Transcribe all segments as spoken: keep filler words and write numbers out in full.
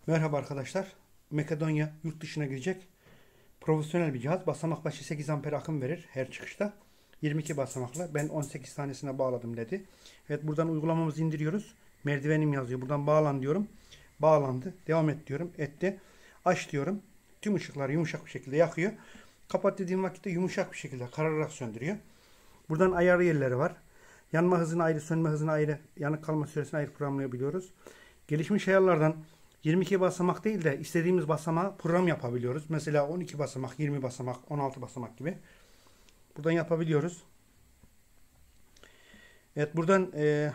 Merhaba arkadaşlar. Makedonya yurt dışına gidecek profesyonel bir cihaz. Basamak başı sekiz amper akım verir her çıkışta. yirmi iki basamakla. Ben on sekiz tanesine bağladım ledi. Evet, buradan uygulamamızı indiriyoruz. Merdivenim yazıyor. Buradan bağlan diyorum. Bağlandı. Devam et diyorum. Etti. Aç diyorum. Tüm ışıkları yumuşak bir şekilde yakıyor. Kapat dediğim vakitte yumuşak bir şekilde kararak söndürüyor. Buradan ayarı yerleri var. Yanma hızını ayrı, sönme hızını ayrı, yanık kalma süresini ayrı programlayabiliyoruz. Gelişmiş ayarlardan yirmi iki basamak değil de istediğimiz basamağı program yapabiliyoruz. Mesela on iki basamak, yirmi basamak, on altı basamak gibi. Buradan yapabiliyoruz. Evet, buradan e,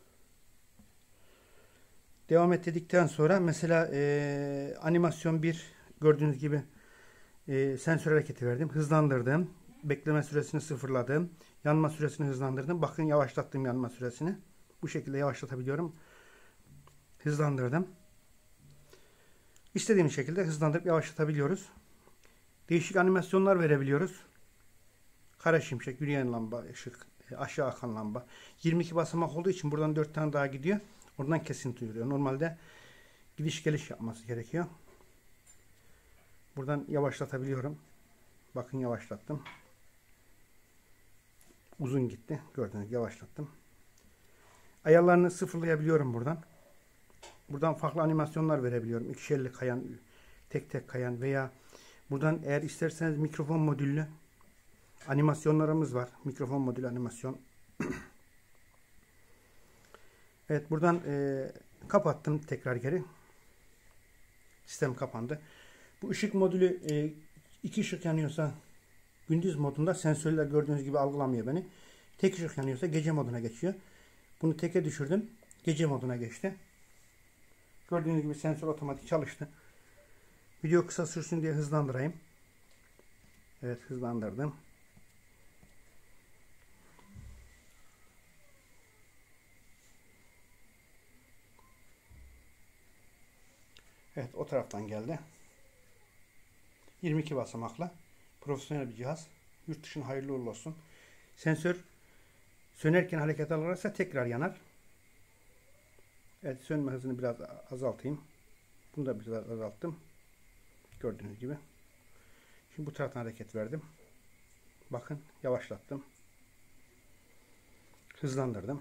devam et dedikten sonra mesela e, animasyon bir gördüğünüz gibi e, sensör hareketi verdim. Hızlandırdım. Bekleme süresini sıfırladım. Yanma süresini hızlandırdım. Bakın, yavaşlattım yanma süresini. Bu şekilde yavaşlatabiliyorum. Hızlandırdım. İstediğimiz şekilde hızlandırıp yavaşlatabiliyoruz. Değişik animasyonlar verebiliyoruz. Kara şimşek, yürüyen lamba, ışık, aşağı akan lamba. yirmi iki basamak olduğu için buradan dört tane daha gidiyor. Oradan kesinti yürüyor. Normalde gidiş geliş yapması gerekiyor. Buradan yavaşlatabiliyorum. Bakın, yavaşlattım. Uzun gitti. Gördüğünüz gibi yavaşlattım. Ayarlarını sıfırlayabiliyorum buradan. Buradan farklı animasyonlar verebiliyorum. İkişerli kayan, tek tek kayan veya buradan eğer isterseniz mikrofon modüllü animasyonlarımız var. Mikrofon modülü animasyon. Evet, buradan e, kapattım tekrar geri. Sistem kapandı. Bu ışık modülü e, iki ışık yanıyorsa gündüz modunda sensörler gördüğünüz gibi algılamıyor beni. Tek ışık yanıyorsa gece moduna geçiyor. Bunu teke düşürdüm. Gece moduna geçti. Gördüğünüz gibi sensör otomatik çalıştı. Video kısa sürsün diye hızlandırayım. Evet, hızlandırdım. Evet, o taraftan geldi. yirmi iki basamakla profesyonel bir cihaz. Yurt dışına hayırlı uğurlu olsun. Sensör sönerken hareket alırsa tekrar yanar. Evet, sönme hızını biraz azaltayım. Bunu da biraz azalttım. Gördüğünüz gibi. Şimdi bu taraftan hareket verdim. Bakın, yavaşlattım. Hızlandırdım.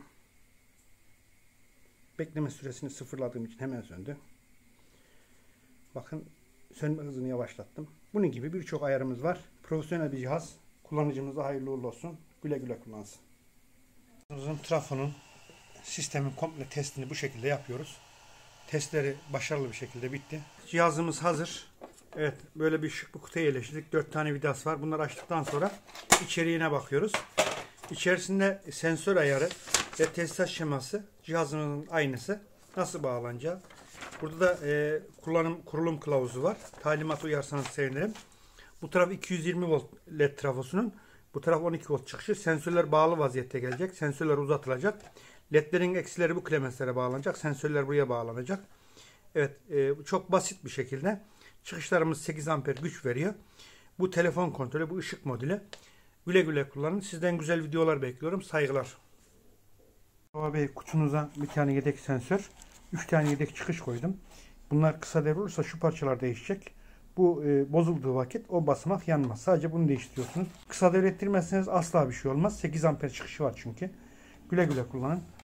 Bekleme süresini sıfırladığım için hemen söndü. Bakın, sönme hızını yavaşlattım. Bunun gibi birçok ayarımız var. Profesyonel bir cihaz. Kullanıcımıza hayırlı uğurlu olsun. Güle güle kullansın. Trafonun sistemin komple testini bu şekilde yapıyoruz. Testleri başarılı bir şekilde bitti. Cihazımız hazır. Evet, böyle bir şık bir kutuya yerleştirdik. dört tane vidası var. Bunları açtıktan sonra içeriğine bakıyoruz. İçerisinde sensör ayarı ve tesisat şeması, cihazımızın aynısı, nasıl bağlanacağı. Burada da e, kullanım kurulum kılavuzu var. Talimat uyarsanız sevinirim. Bu taraf iki yüz yirmi volt led trafosunun. Bu taraf on iki volt çıkışı. Sensörler bağlı vaziyette gelecek. Sensörler uzatılacak. Ledlerin eksileri bu klemenslere bağlanacak. Sensörler buraya bağlanacak. Evet, e, çok basit bir şekilde. Çıkışlarımız sekiz amper güç veriyor. Bu telefon kontrolü, bu ışık modülü. Güle güle kullanın. Sizden güzel videolar bekliyorum. Saygılar. Baba Bey, kutunuza bir tane yedek sensör, üç tane yedek çıkış koydum. Bunlar kısa devre olursa şu parçalar değişecek. Bu e, bozulduğu vakit o basamak yanmaz. Sadece bunu değiştiriyorsunuz. Kısa devre ettirmezseniz asla bir şey olmaz. sekiz amper çıkışı var çünkü. Güle güle kullanın.